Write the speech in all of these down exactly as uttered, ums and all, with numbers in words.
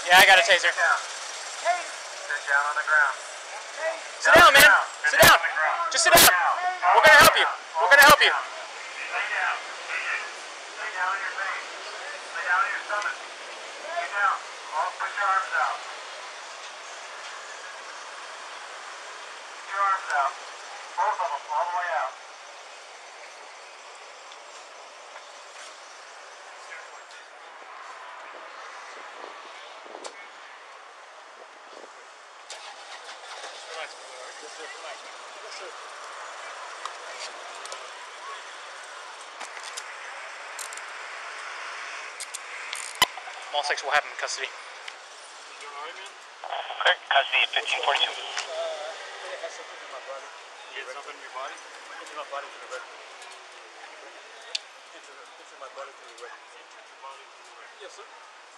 Yeah, I got a taser. Sit down on the ground. Sit down, man. Sit down. Just sit down. We're gonna help you. We're gonna help you. Lay down. Lay down on your face. Lay down on your stomach. Lay down. Oh, put your arms out. Put your arms out. Both of them, all the way out. All six will have him in custody. Clear, custody at fifteen forty-two. Uh, it has something in my body. You get something in your body? It's in my body to the rectum. It's in, it's in my body to the rectum. Yes, sir.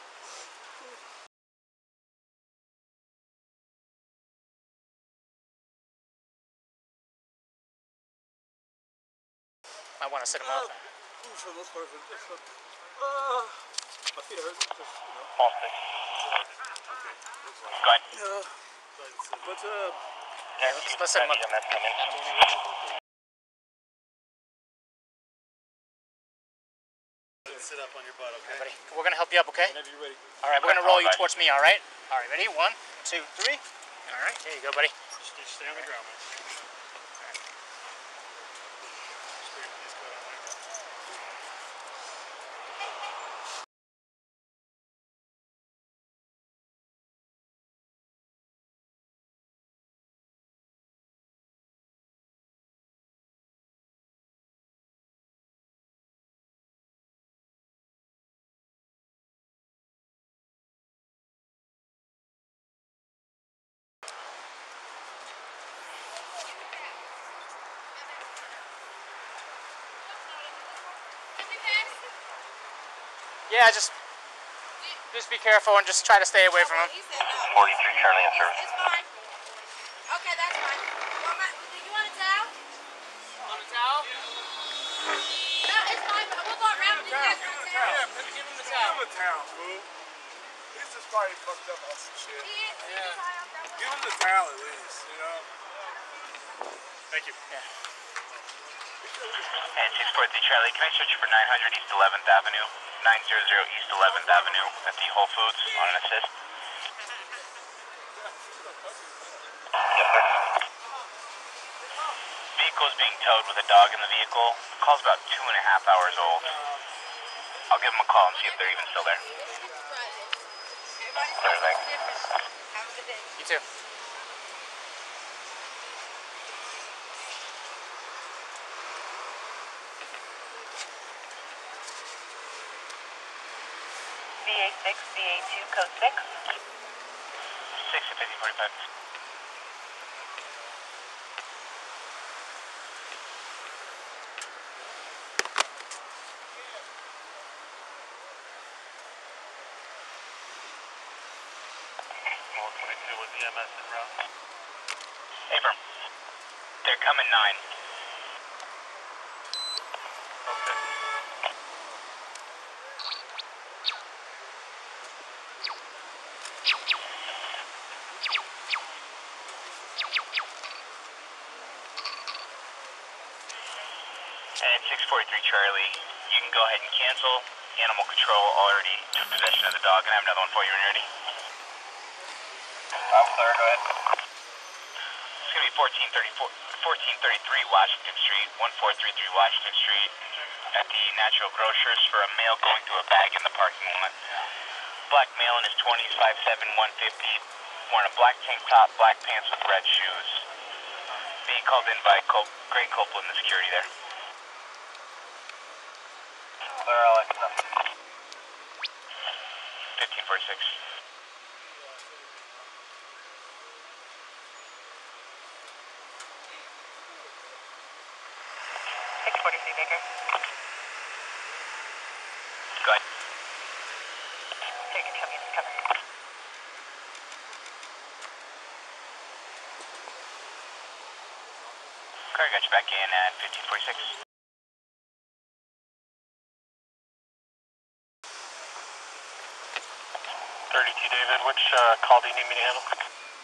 I want to sit him Uh, up. for the most part, it's uh, uh, my feet are hurting, just, you know. All six. Okay. Go ahead. Yeah. But, uh, Yeah, let's, let's set him up. sit up on your butt, okay? Buddy, we're gonna help you up, okay? Whenever you're ready. All right, we're gonna roll you towards me. All right. All right, ready? One, two, three. All right, there you go, buddy. Just, just stay on the ground, man. Yeah, just just be careful and just try to stay away from him. forty-three Charlie in service. It's fine. Okay, that's fine. Well, my, do you want a towel? Want a towel? No, it's fine. But we'll go around and you guys want a towel. Yeah, give him the towel. Give him a towel, fool. He's just probably fucked up on some shit. He is. He is high up that way. Give him the towel at least, you know? Thank you. Yeah. And six forty-three Charlie, can I search you for nine hundred East eleventh Avenue? nine hundred East eleventh Avenue at the Whole Foods on an assist. Yes, sir. Vehicle is being towed with a dog in the vehicle. The call's about two and a half hours old. I'll give them a call and see if they're even still there. Everybody's Clear, thanks. different. Have a good day. You too. V A six, V A two, code six. six to fifty forty-five. twenty-two with E M S in route. Abram, they're coming nine. Okay. And six forty-three Charlie, you can go ahead and cancel. Animal control already took possession of the dog, and I have another one for you when you're ready. Officer, go ahead. It's going to be fourteen thirty-four, fourteen thirty-three Washington Street, one four three three Washington Street, at the Natural Grocers for a male going through a bag in the parking lot. Black male in his twenties, five seven, one fifty, wearing a black tank top, black pants with red shoes. Being called in by Col Greg Copeland, the security there. Clear all that stuff. fifteen forty-six. six forty-three Baker. Go ahead. So you can tell me it's coming. Car got you back in at fifteen forty-six. thirty-two David. Which uh, call do you need me to handle?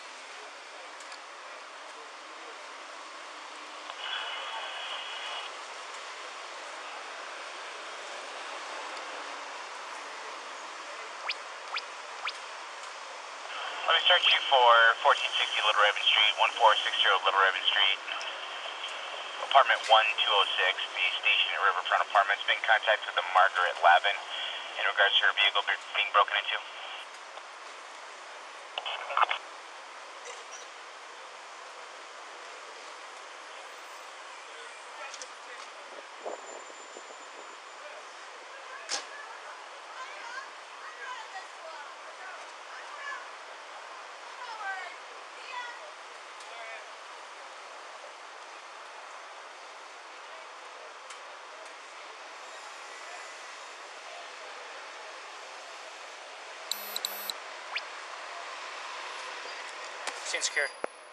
Let me start you for fourteen sixty Little Raven Street, one four six zero Little Raven Street, apartment one two oh six, the station at Riverfront Apartments. Been in contact with the Margaret Lavin in regards to her vehicle being broken into. Scene secured.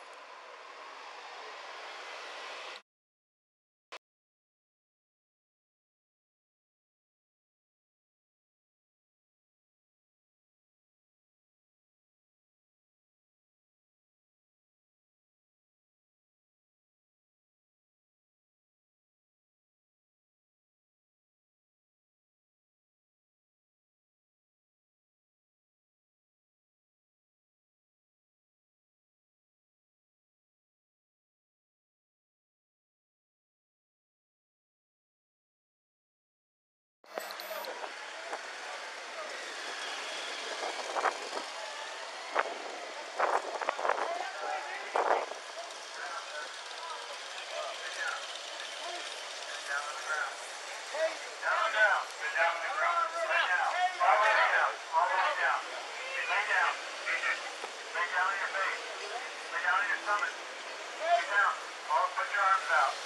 Down, down. Get down on the ground. Lay down. All the way down. All the way down. Lay down. Lay down on your face. Lay down on your stomach. Lay down. All, put your arms out.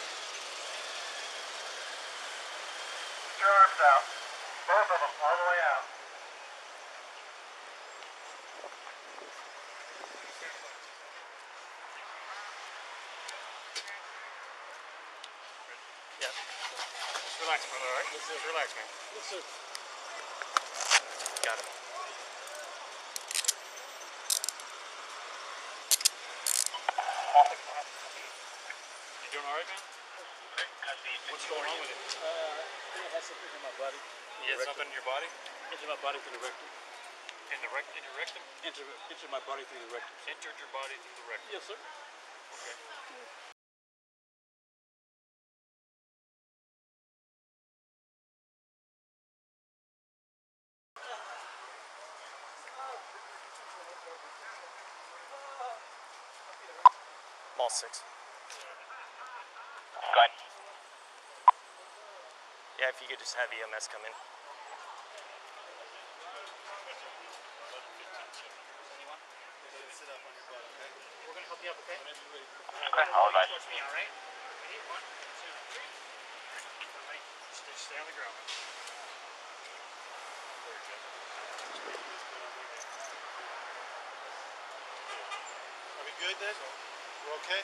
Put your arms out. Both of them. All the way out. Yeah. Just relax, brother, alright? Just, just relax, man. Yes, sir. Got it. You doing alright, man? What's going on with it? Uh, I think I had something in my body. You had something in your body? Into my body through the rectum. In the rect in your rectum? Into, into my body through the rectum. Entered your body through the rectum. Yes, sir. Okay. Mall six. Go ahead. Yeah, if you could just have E M S come in. Sit up on your butt, okay? We're gonna help you up, okay? Okay, I'll advise. Watch me, alright? Ready? One, two, three. Alright, stay, stay on the ground. Very good. Are we good then? We're okay?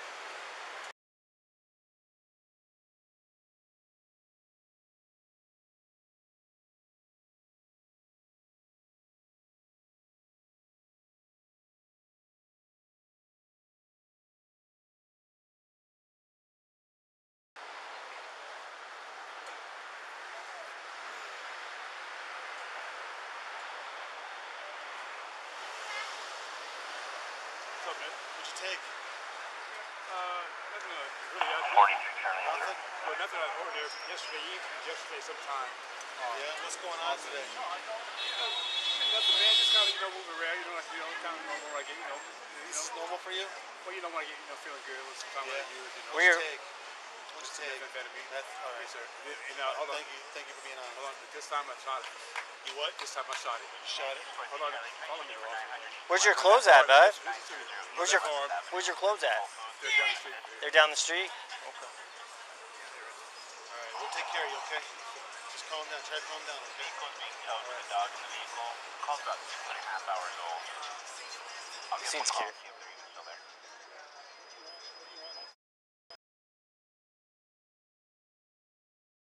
What's up, man? What'd you take? Uh, nothing uh, really out forty-six Charlie. Nothing? Well, nothing out of ordinary. Yesterday evening, yesterday sometime. Uh, Yeah, what's going on today? No, I don't. You know, nothing, man. Just kind of, you know, moving around. You know, like, you know, kind of normal, like, you know. You This is know, normal for you? well, you know, when I get, you know, feeling good, when sometimes Yeah. when I use, you know. Where you're- Take. What'd you take? Methamphetamine. That's all right. Yes, sir. And, uh, hold on. Thank you. Thank you for being honest. Hold on. This time I shot it. You what? This time I shot it. You shot it? Hold on. Follow me, Ross. Where's your clothes at, bud? Where's Where's your Where's your clothes at? They're down the street. They're down the street? All right, we'll take care of you, okay? Just calm down. Try to calm down, okay? Vehicle is being towed with a dog in the vehicle. Call's about six and a half hours old. I'll give Seems them a call cute. and see if they're even still there.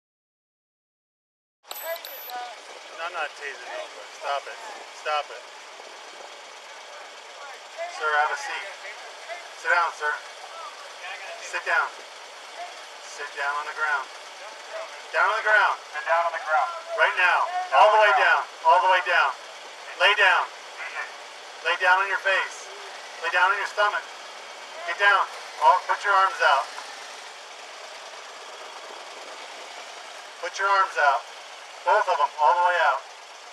No, I'm not tasing you, but stop it. Stop it. Sir, have a seat. Sit down, sir. Sit down. Sit down on the ground. Down on the ground. Sit down on the ground. Right now. All the way down. All the way down. Lay down. Lay down on your face. Lay down on your stomach. Get down. All, put your arms out. Put your arms out. Both of them, all the way out.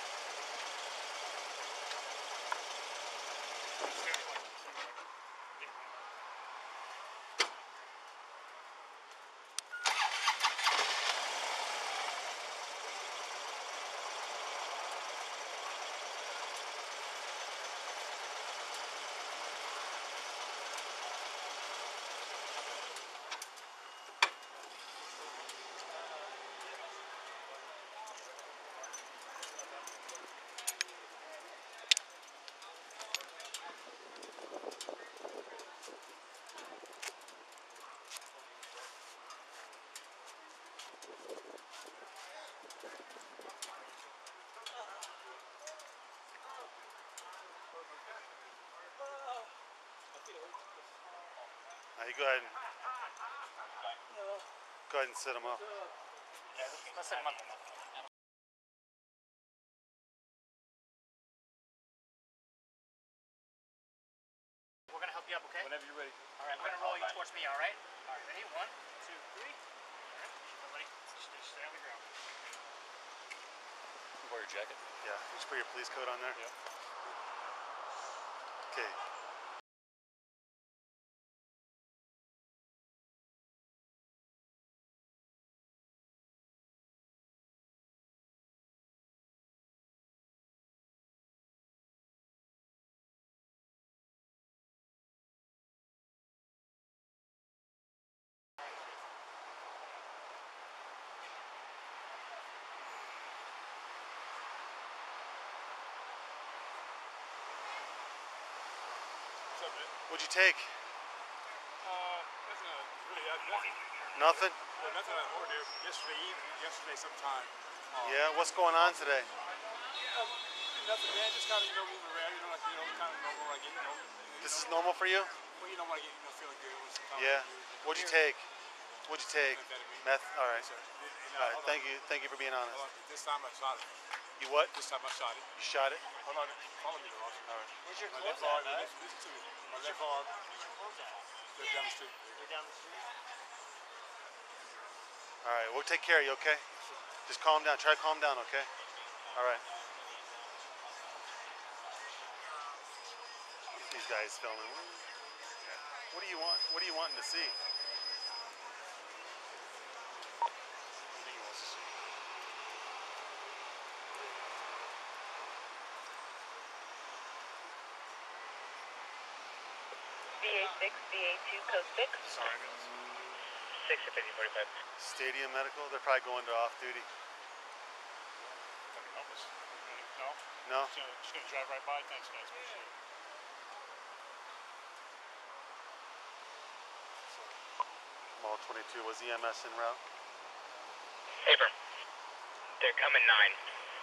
Now you go ahead and go ahead and sit him up. Let's set him up. We're gonna help you up, okay? Whenever you're ready. All right, we're gonna roll you towards me. All right. All right. Ready? One, two, three. All right. Everybody, stay, stay on the ground. You wear your jacket. Yeah, you just put your police coat on there. Yeah. Okay. What's up, man? What'd you take? Uh, nothing uh, really out nothing. Nothing? Well, nothing out of ordinary. Yesterday evening, yesterday sometime. Uh, Yeah, what's going on today? Yeah, nothing, man. Just kind of, you know, moving around, you know, like, you know, kind of normal, like, you know. You This is know, normal for you? well, you know, when I get, you know, feeling good. Sometimes Yeah. you- What'd you take? What'd you take? Methamphetamine. Meth? All right. Yes, sir. And, and, uh, All right. hold Thank on. you. Thank you for being honest. Hold on. This time I shot it. You what? This time I shot it. You shot it? Hold on. Follow me, Ross. All right. Where's your My clothes left arm, at, man? listen, listen to me. My Where's your left arm, Where's your clothes at? they're down the street. They're down the street. All right. We'll take care of you, okay? Just calm down. Try to calm down, okay? All right. These guys filming. What do you want? What are you wanting to see? V A six, V A two, code six. Sorry. six to fifty forty-five. Stadium Medical. They're probably going to off duty. That can help us. No? No. Just gonna, just gonna drive right by. Thanks, guys. Appreciate it. Mall twenty-two. Was E M S en route? Paper. They're coming nine.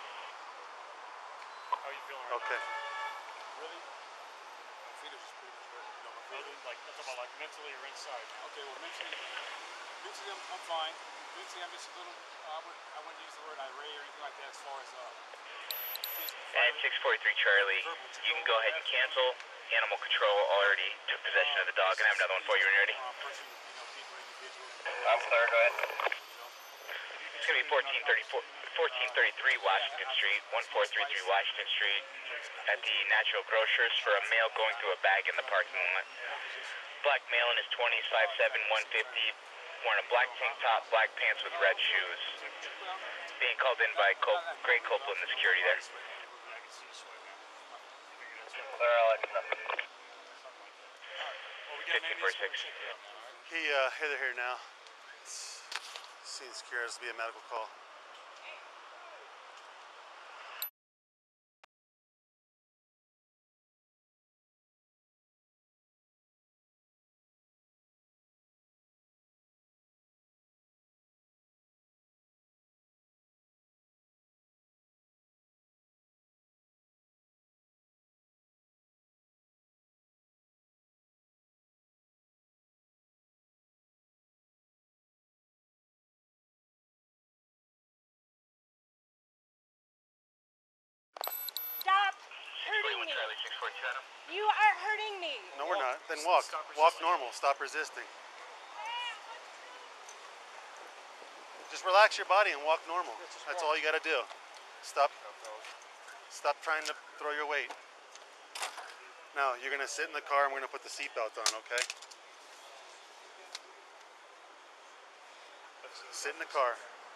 How are you feeling right Okay. now? Really? My feet are just pretty much hurt. You know, my feet are like, I'm talking about like mentally or inside. Okay, well, mentally, mentally I'm, I'm fine. Mentally, I'm just a little, uh, I, wouldn't, I wouldn't use the word irate or anything like that as far as, uh, And six forty-three Charlie, you can go ahead and cancel. Animal control already took possession of the dog, and I have another one for you when you're ready. person, you know, people, individuals. Officer, go ahead. It's going to be fourteen thirty-four, fourteen thirty-three Washington Street, one four three three Washington Street, at the Natural Grocers for a male going through a bag in the parking lot. Black male in his twenties, five seven, one fifty, wearing a black tank top, black pants with red shoes. Being called in by Col- Greg Copeland, the security there. Clear all extra. fifteen forty-six. He, uh, here they're here now. Seems secure as to be a medical call. Charlie six four two Adam. You are hurting me. No, we're not. Then walk. Walk normal. Stop resisting. Just relax your body and walk normal. That's all you got to do. Stop. Stop trying to throw your weight. Now, you're going to sit in the car and we're going to put the seatbelt on, okay? Sit in the car.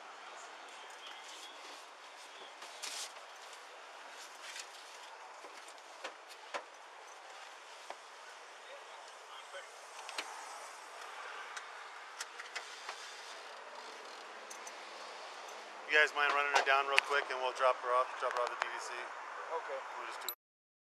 You guys mind running her down real quick and we'll drop her off, drop her off at D V C. Okay. We'll just do it.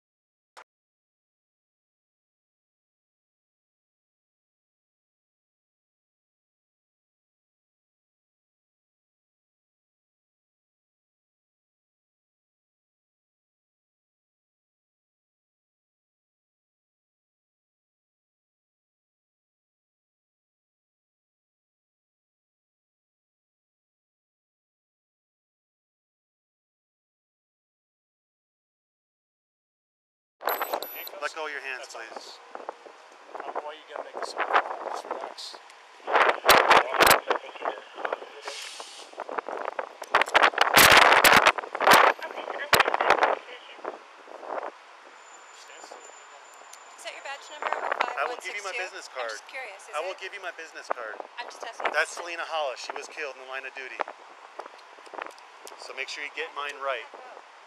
Let go of your hands, That's please. I don't know why you gotta make this uncomfortable. Just relax. Stand still. Is that your badge number? I will give you my business card. I'm just curious. Is I will it? give you my business card. I'm just testing. That's Selena Hollis. She was killed in the line of duty. So make sure you get mine right. I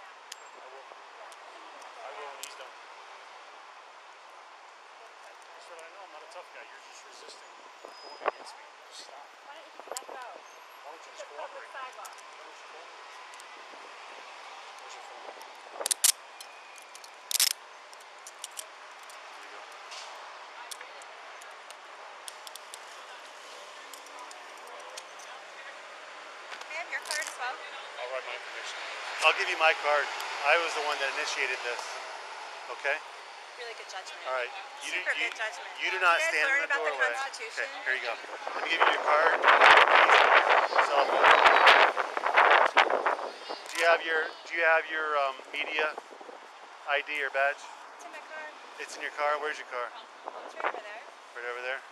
will when he's done. That's what I know. I'm not a tough guy. You're just resisting. Going against me. Just stop. Why don't you just let go? Why don't you just Just on the cooperate? sidewalk. Why don't you cooperate? Where's your phone? I have your card as well. I'll write my information. I'll give you my card. I was the one that initiated this. Okay? Really good judgment. All right. You do, Super you, good judgment. you do not you guys stand learn in the about doorway. the Constitution? Okay, here you go. Let me give you your card. Cell phone. Do you have your Do you have your um, media I D or badge? It's in my car. It's in your car. Where's your car? It's right over there. Right over there.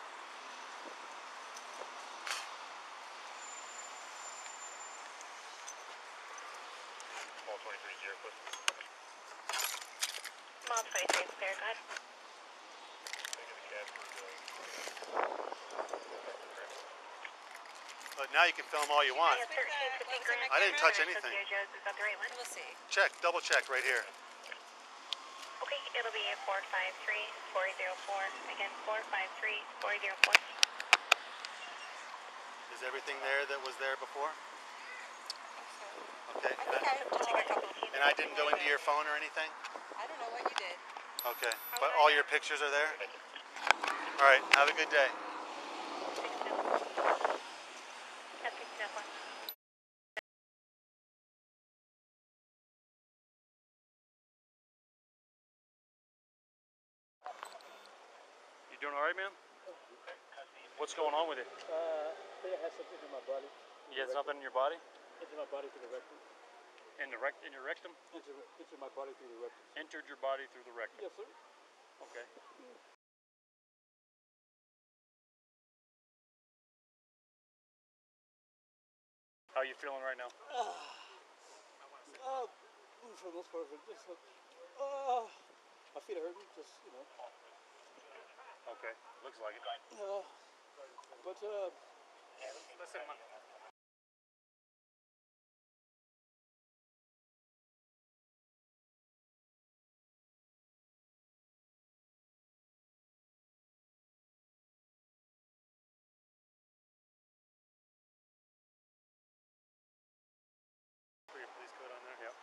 Call twenty-three zero foot. Mall twenty-three is there, go ahead. But now you can film all you want. I have thirteen fifty grand. I didn't touch anything. Is that the right one? We'll see. Check. Double check right here. Okay, it'll be four five three four zero four. Again, four five three four zero four. Is everything there that was there before? Okay. I think I have to take a couple. And I didn't go into your phone or anything? I don't know what you did. Okay. But all your pictures are there? All right. Have a good day. You doing all right, man? What's going on with it? Uh, I think I had something in my body. You had something in your body? Into my body through the rectum. In the rect in your rectum? Into, into my body through the rectum. Entered your body through the rectum. Yes, sir. Okay. How are you feeling right now? Uh, for the most part, just uh, uh, my feet are hurting. Just you know. Okay. Looks like it. Uh, but uh. Listen, man. Put your police code on there. Yep.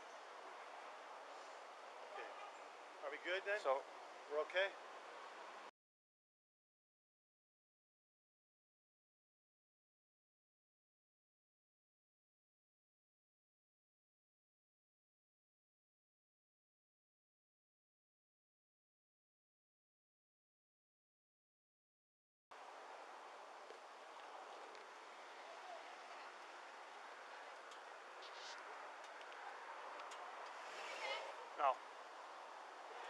Okay. Are we good then? So, We're okay? no.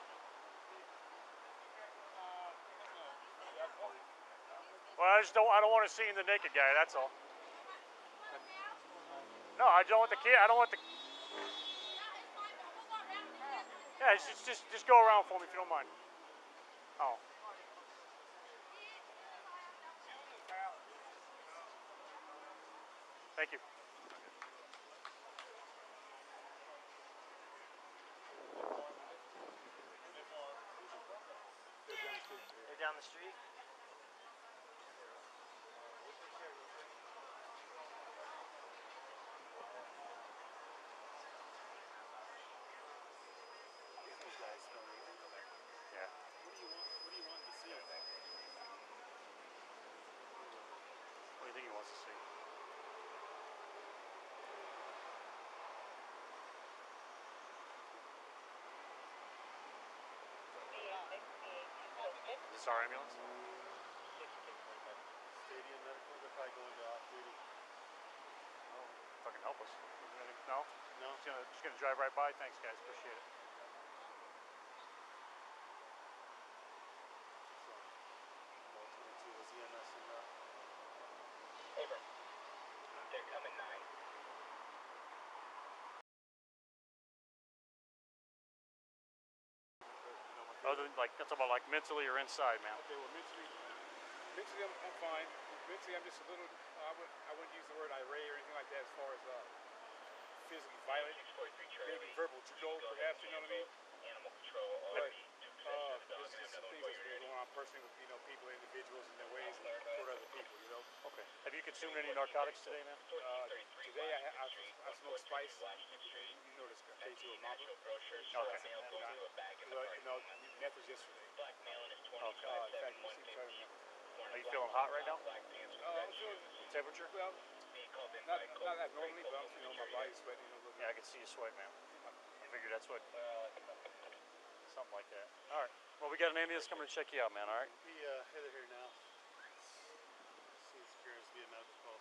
Well, I just don't. I don't want to see the naked guy. That's all. No, I don't want the kid. I don't want the. Yeah, just just just go around for me if you don't mind. Oh. Thank you. They're down the street. Yeah. What do you want? What do you want to see? What do you think he wants to see? Is this our ambulance? Stadium medical. They're probably going to off duty. Oh, fucking help us. No? No. Just gonna, just gonna drive right by. Thanks, guys. Appreciate it. twenty-two was E M S in the. Over. They're coming nine. Other than, like, that's about like mentally or inside, man. Okay, well, mentally, mentally I'm, I'm fine. Mentally, I'm just a little. Uh, I would I wouldn't use the word irate or anything like that as far as uh, physically violent. Maybe verbal judo, perhaps. You know what I mean? Animal control. But uh, there's just some things that's been going on personally with you know people, individuals, and their ways and toward other people. You know. Okay. Have you consumed any narcotics today, man? Uh, today I I, I smoked spice. You know this K two or Mamba? Okay. Well, you know, meth was yesterday. Okay. Uh, in fact, you seem to remember. Are you feeling hot right now? Uh, I'm feeling temperature. Well, not not abnormally, but I'm, you know, my body's sweating. You know, yeah, I can see you sweat, man. I figured that's what. Something like that. All right. Well, we got an ambulance coming to check you out, man. All right. We uh, headed here now. Seems curious to be a medical call.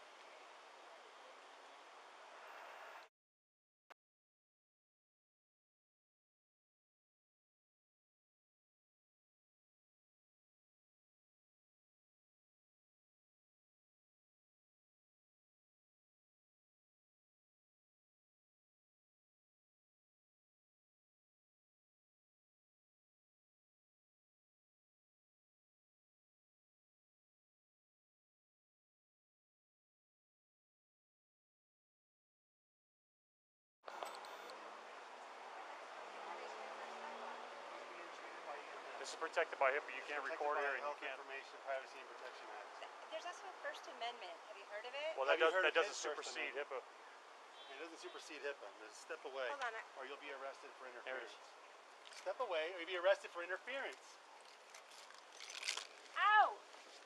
This is protected by HIPAA. You can't Protected record by here, and you Health can't. Information Privacy and Protection Act. There's also a First Amendment. Have you heard of it? Well, that, Have you does, heard that of doesn't his First supersede Amendment? HIPAA. It doesn't supersede HIPAA. Just step away, Hold on. I- or you'll be arrested for There it interference. is. Step away, or you'll be arrested for interference. Ow!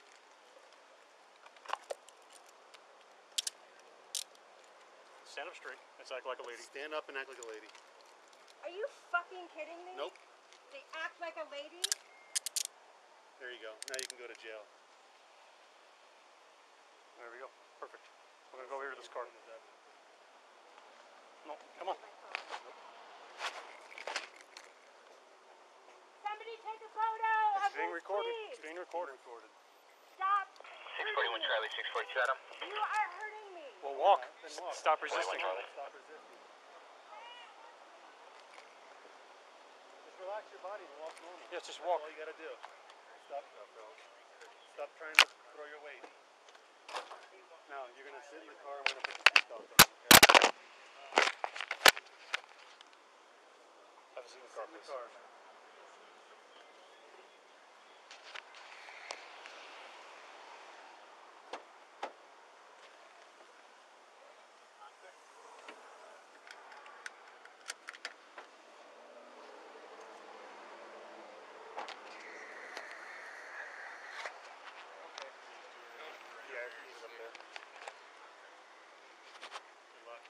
Stand up straight. Let's act like a lady. Stand up and act like a lady. Are you fucking kidding me? Nope. They act like a lady? There you go. Now you can go to jail. There we go. Perfect. We're gonna go over here to this car. No, come on. Somebody take a photo It's of being this, recorded. please. It's being recorded. Stop. six forty-one Charlie, six forty-two Adam. You are hurting me. Well, walk. Then walk. Stop resisting. Stop resisting. Just relax your body and walk normal. Yes, just That's walk. all you gotta do. Stop. Stop trying to throw your weight. Now you're gonna sit in the car. I'm gonna put the seatbelt on. Okay? Have a seat in the car, Sit in the please. car. Yeah, he's up there. Good luck.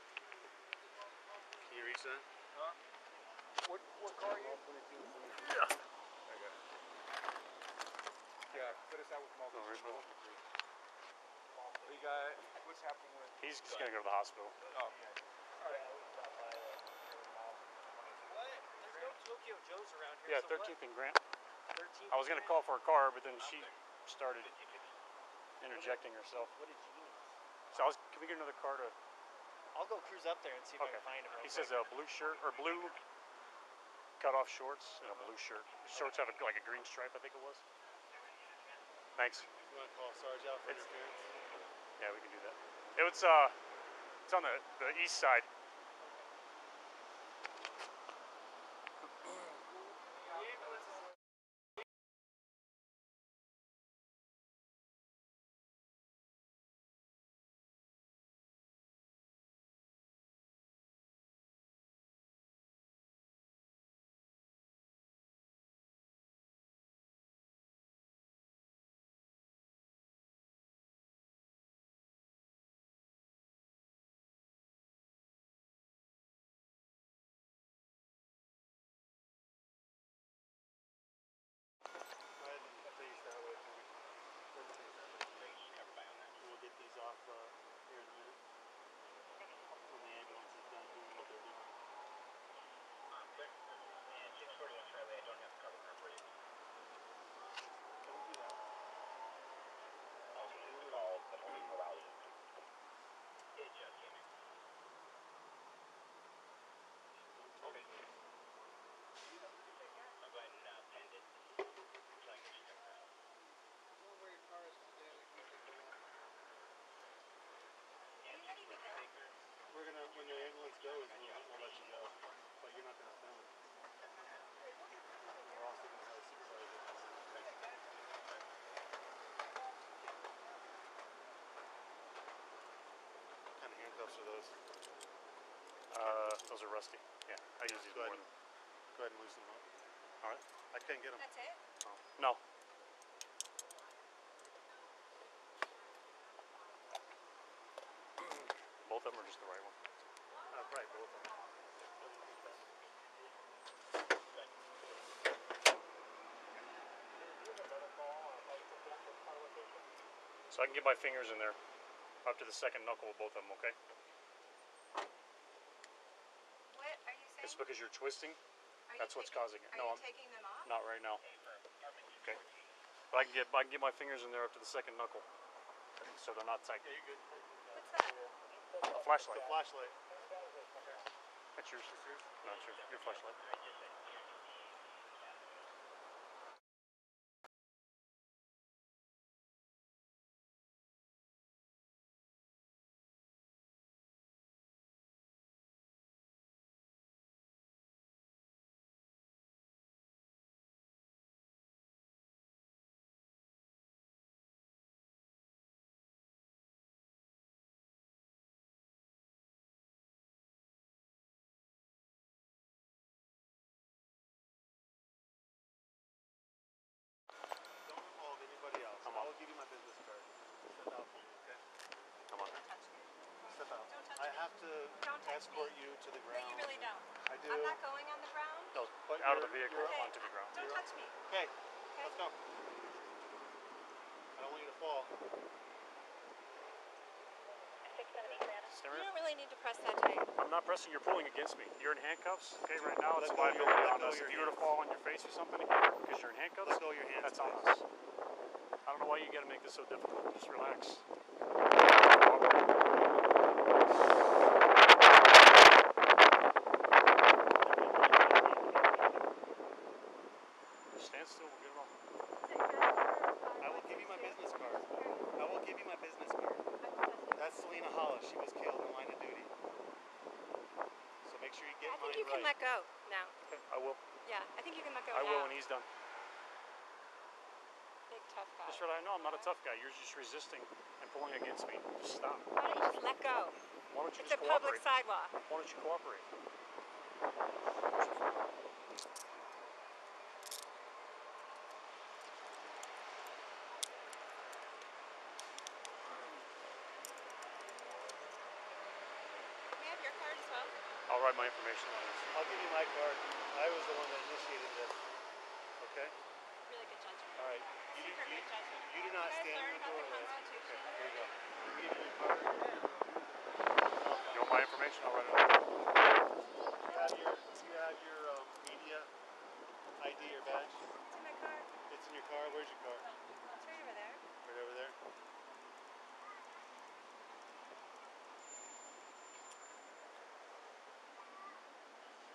Can you reach that? What, what car are you? Yeah. Okay. Yeah, put us out with multiple. No, there's no. We got. What's happening with? He's just gonna go to the hospital. Oh, okay. There's no Tokyo Joe's around here. Yeah, so thirteenth and Grant. what? thirteenth I was gonna call for a car, but then she started interjecting herself. What a genius. So I was, can we get another car to? I'll go cruise up there and see if Okay. I can find him. Real He quick. says a blue shirt or blue cut-off shorts and a blue shirt. Shorts have a, like a green stripe, I think it was. Thanks. You want to call Sarge out for It's- interference? Yeah, we can do that. It was uh, it's on the the east side. Go ahead and face that way for me. Go ahead and face that way. We'll get these off uh, here in a minute. When the ambulance is done doing what they're doing. Don't do that. We're gonna, when the ambulance goes, we'll, we'll let you go. But you're not gonna film it. We're also gonna have a supervisor. What kind of handcuffs are those? Uh, those are rusty. Yeah, I use these Go more ahead. than. Go ahead and loosen them up. All right. I can't get them. That's it? Oh. No. Both of them are just the right one. Uh, right, both of them. So I can get my fingers in there up to the second knuckle with both of them, okay? What are you saying? It's because you're twisting. Are you That's what's taking- causing it. Are No, you I'm taking them off? not right now. Okay. But I can get I can get my fingers in there up to the second knuckle, so they're not tight. Yeah, you're good. What's that? A flashlight. The flashlight. That's yours. No, it's yours. Your flashlight. Don't involve anybody else. Come I on. will give you my business card. Step out for me, okay? Come on. Don't touch me. Step out. Don't touch I me. have to Don't touch escort me. you to the No, ground. you really don't. I do. I'm not going on the ground. No, But out of the you're- vehicle you're- Okay. onto the ground. Don't touch me. Okay, Okay? let's go. I don't want you to fall. six seventy, Savannah. Stay You right. don't really need to press that tight. I'm not pressing. You're pulling against me. You're in handcuffs. Okay, right now it's Let a go of your- liability let on go of us. your If you were to hands. fall on your face or something because you're in handcuffs, Let go of your hands. that's on please. us. I don't know why you got to make this so difficult. Just relax. Stand still. We'll get it all. I will give you my business card. I will give you my business card. That's Selena Hollis. She was killed in line of duty. So make sure you get I think mine you can right. let go now. Okay, I will. Yeah, I think you can let go I now. will when he's done. Big tough guy. Just right. I know I'm not a tough guy. You're just resisting and pulling against me. Just stop. Why don't you just let go? Why don't you It's just a public cooperate? sidewalk. Why don't you cooperate? Can we have your card as well? I'll write my information on this. I'll give you my card. I was the one that initiated this. Okay? Really good judgment. All right. You, Super you, good judgment. you do not you guys stand in learn the about the doorway. Constitution. Here you go. You give me your card. You want my information? I'll write it on. You have your, you have your um, media I D or badge. It's in my car. It's in your car. Where's your car? It's right over there.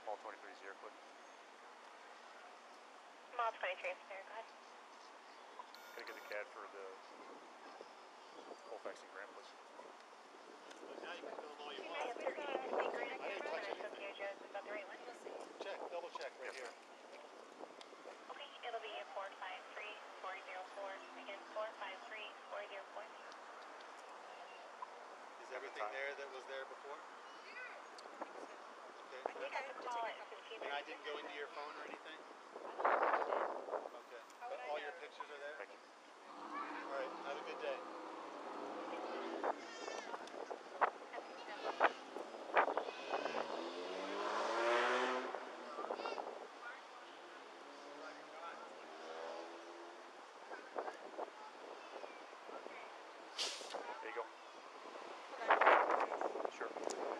Mall twenty-three is here, quick. Mall twenty-three is there, go ahead. Gotta get the C A D for the Colfax and Grand, please. Now you can film all you want. I didn't touch anything. Is that the right one? Check, double check right here. Okay, it'll be four five three, four zero four. Again, four five three, four zero four. Is everything there that was there before? Okay. I think I have to call it fifteen. And I didn't go into your phone or anything? Okay. But all your pictures are there? Thank you. All right, have a good day. There you go. Sure.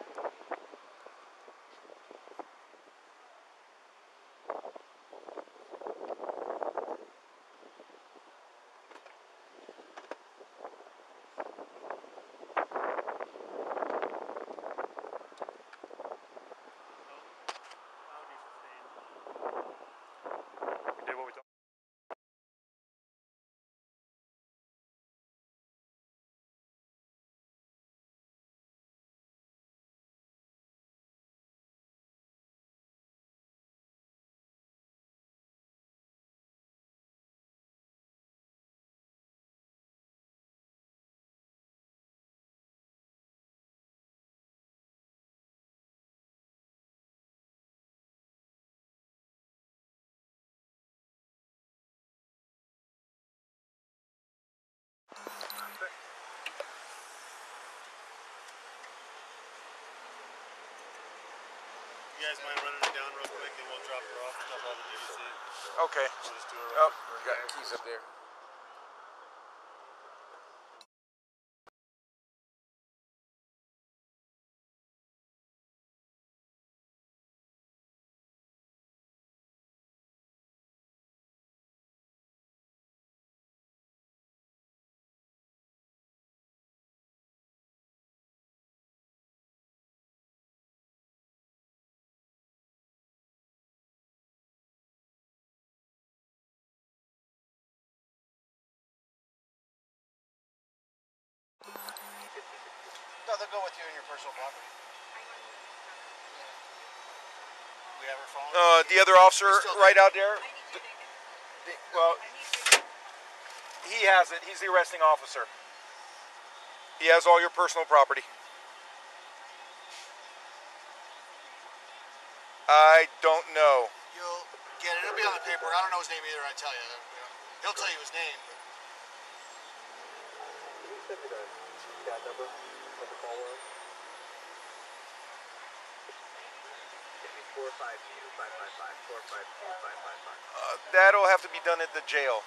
We did what we thought. You guys mind running it down real quick and we'll drop her off, drop all the D V C. Okay. We'll just do her Oh, right. got keys up there. No, they'll go with you in your personal property. We have her phone? Uh, the other officer right out there. The, well, he has it. He's the arresting officer. He has all your personal property. I don't know. You'll get it. It'll be on the paper. I don't know his name either, I tell you. He'll tell you his name. But... Can you send me the C A D number of the call room? four five two, five five five, four five two, five five five. Uh, that'll have to be done at the jail.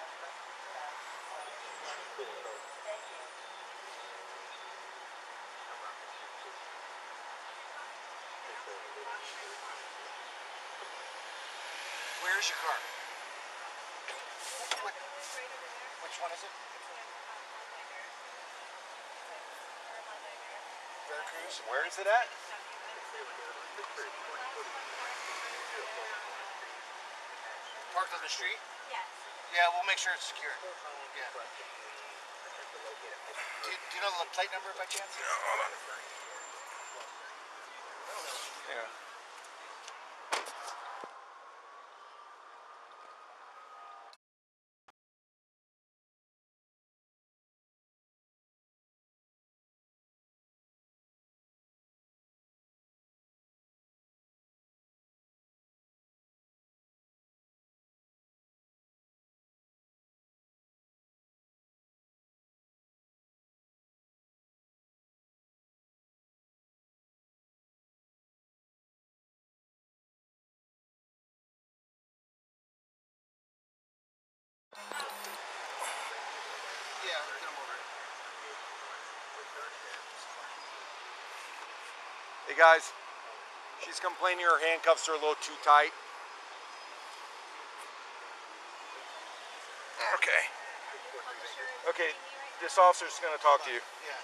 Where's your car? Which, which one is it? Veracruz? Where is it at? Parked on the street? Yes. Yeah, we'll make sure it's secure. Yeah. Do you, do you know the plate number by chance? No, hold on. Yeah. Yeah, come over. Hey guys, she's complaining her handcuffs are a little too tight. Okay. Okay, this officer's gonna talk to you. Yeah.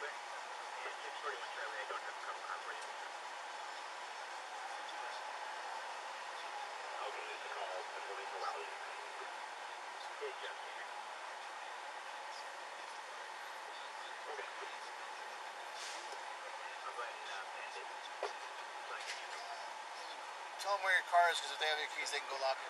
Tell them where your car is, because if they have your keys, they can go lock it.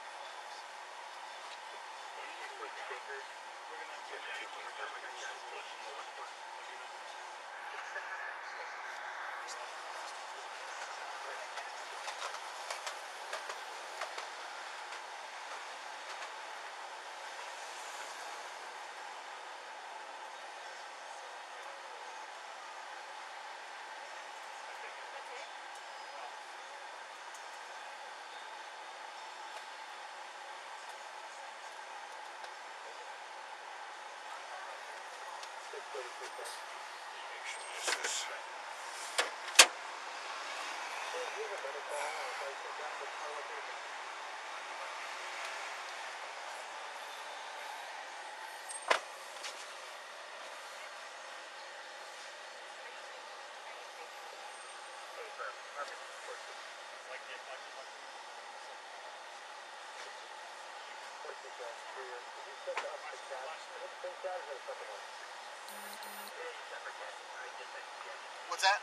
What's that?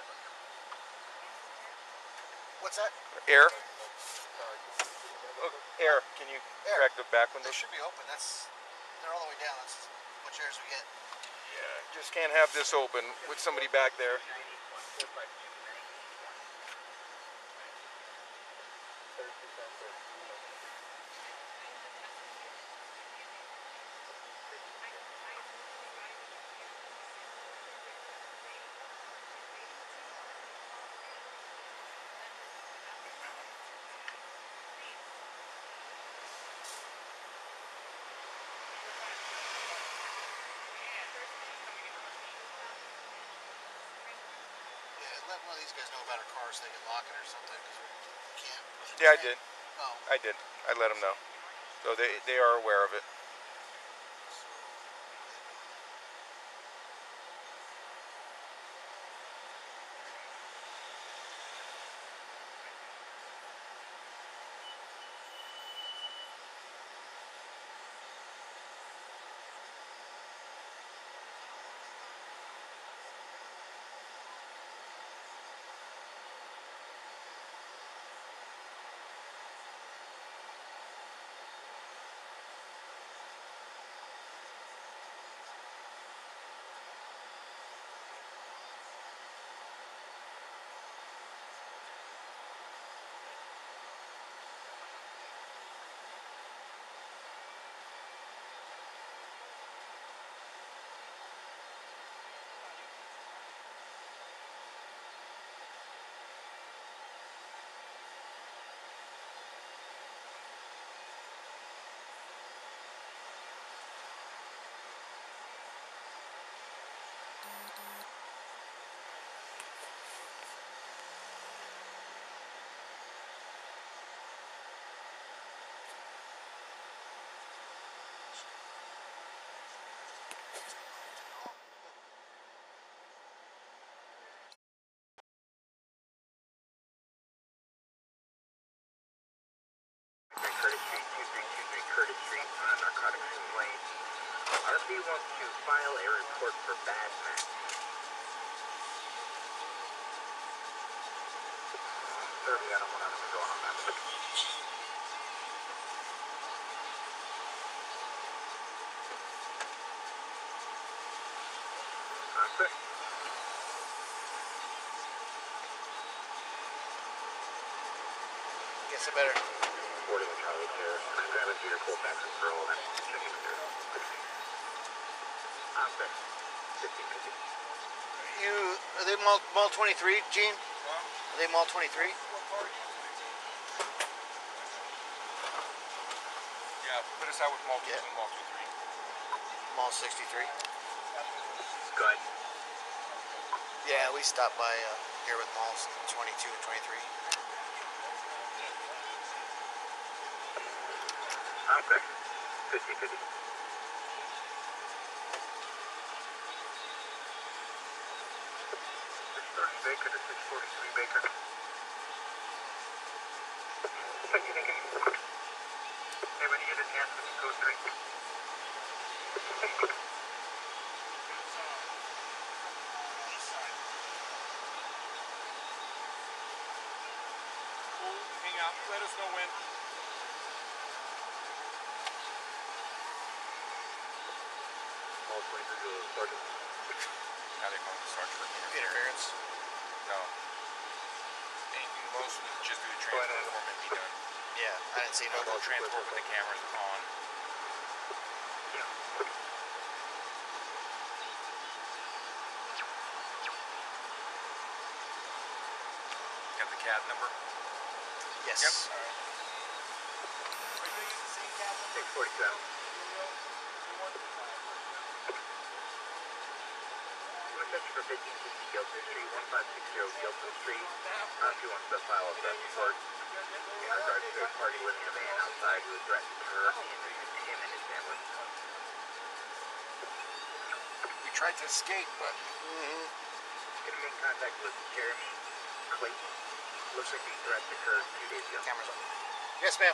What's that? Air. Oh, air. Can you Air. crack the back window? They should be open. That's they're all the way down. That's as much air as we get. Yeah. Just can't have this open with somebody back there. Let one of these guys know about our cars so they can lock it or something, because we can't. Yeah, I did. Oh. I did. I let them know. So they, they are aware of it. Curtis Street, two three two three Curtis Street, on a narcotics complaint. R P wants to file a report for bad match. Certainly, I don't want anything going on that. That's it. Guess I better. forty-one Charlie here. I'm grabbing Peter Colfax and Pearl and checking with her. I'm set. fifteen fifty. You are they mall mall twenty-three, Gene? Are they mall twenty-three? Yeah, put us out with Mall two Yeah. and Mall two three. Mall sixty-three. Good. Yeah, we stopped by uh, here with malls twenty-two and twenty-three. Okay. fifty fifty. What you thinking? Hey, when you get a chance, go three. Hang out. Let us know when. All twenty-three to the sergeant. Now they're going to start for Interference. No. Anything most we just do the transport form and be done. Yeah, I didn't see no. No transport with the cameras on. Got the cab number? Yes. Yep. six forty-seven. Section for fifteen sixty Gilson Street, one five six zero Gilson Street. Uh, if you want to file a theft report in regards to a party living in a van outside who threatened her and him and his family. We tried to escape, but Mm-hmm. Gonna make contact with Jeremy Clayton. Looks like the threat occurred two days ago. Cameras on. Yes, ma'am.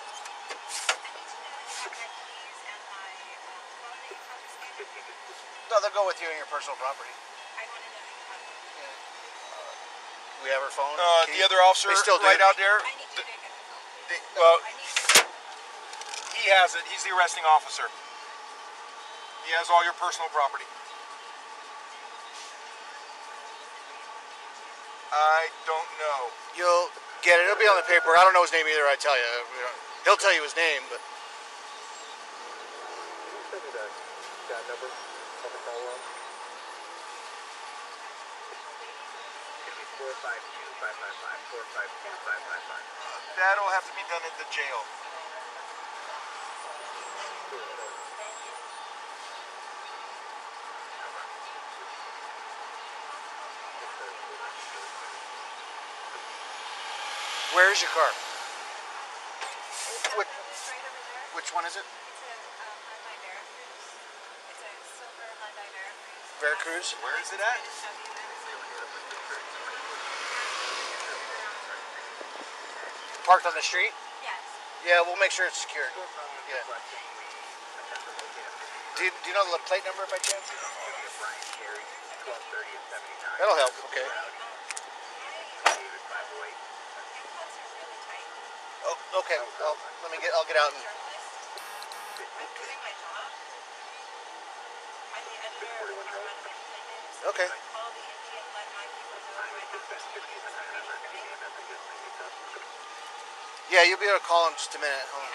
No, they'll go with you in your personal property. We have her phone. Uh, key? the other officer They still do. right out there. the- the- well, he has it. He's the arresting officer. He has all your personal property. I don't know. You'll get it. It'll be on the paper. I don't know his name either. I tell you, he'll tell you his name, but Send me the cab number on the call log. Gonna be four five two five five five. four five two five five five. That'll have to be done at the jail. where is your car? Which, which one is it? Veracruz? Where is it at? Parked on the street? Yes. Yeah, we'll make sure it's secured. Yeah. Do you, do you know the plate number by chance? That'll help. Okay. Oh, okay. Well, let me get. I'll get out and. Okay. Yeah, you'll be able to call in just a minute. Hold on.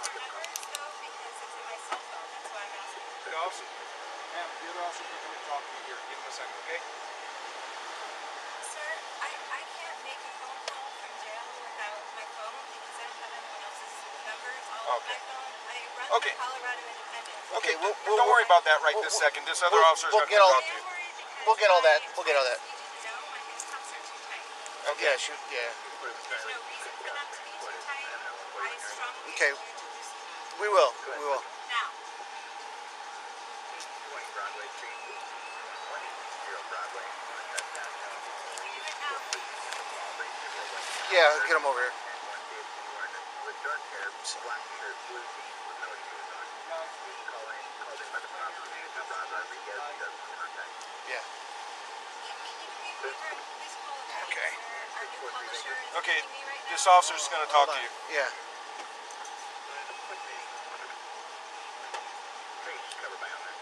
The officer, ma'am, the other officer can come and talk to you here. Give him a second, okay? Sir, I, I can't make a phone call from jail without my phone because I don't have anyone else's numbers. All Okay. of my phone. I run Okay. for Colorado Independence. Okay, we'll- don't we'll- worry about that right we'll- this we'll- second. This other we'll- officer's we'll going get to all- talk to you. We'll get all that. We'll get all that. No, my handcuffs are too tight. Okay. Yeah, shoot. Yeah. There's no reason for them to be too tight. I strongly Okay. encourage you to loosen them. We will. We will. Now. twenty Broadway Street. one eight zero Broadway. Leave it now, please. Yeah, get them over here. With dark hair, black shirt, blue jeans, with no shoes on. Call in, called in by the property manager, Rob Rodriguez, who does want contact. Yeah. Okay. Okay. Okay, this officer's going to talk to you. Yeah. Trace covered by owner.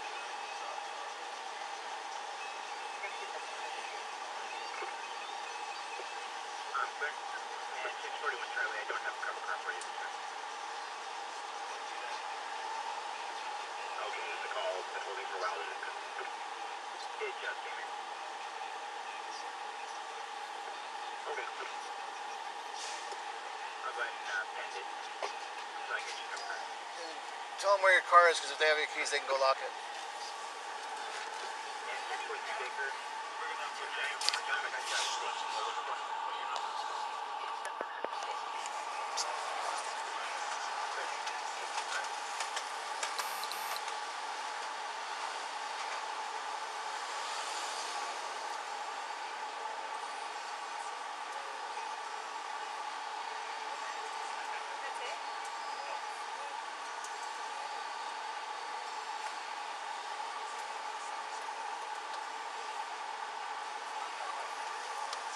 I'm clear. And six forty-one Charlie, I don't have a cover car for you. Okay, the call, been holding for a while. It just came in. Okay. I'll go ahead and uh, send it. So I get you cover car. Tell them where your car is, because if they have your keys, they can go lock it. And six forty-two Baker.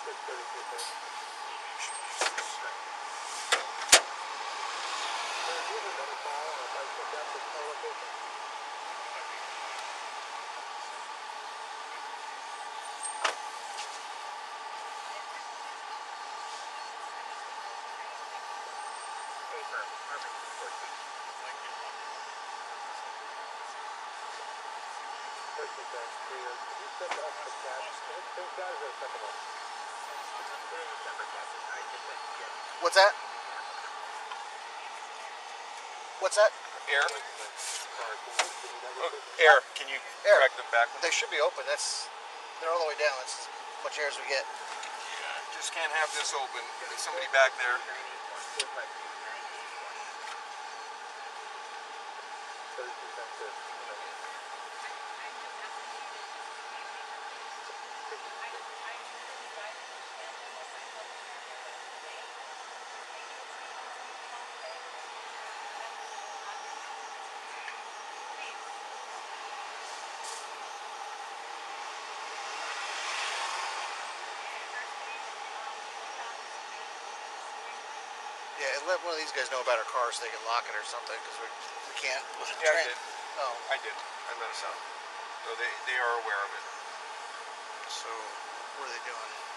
What's that? What's that? Air. Air. Can you Air. correct them back? They should be open. That's they're all the way down. That's as much air as we get. Just can't have this open. There's somebody back there. Yeah, and let one of these guys know about our car so they can lock it or something, because we we can't. Yeah, I did. Oh, I did. I let us out. So they, they are aware of it. so what are they doing?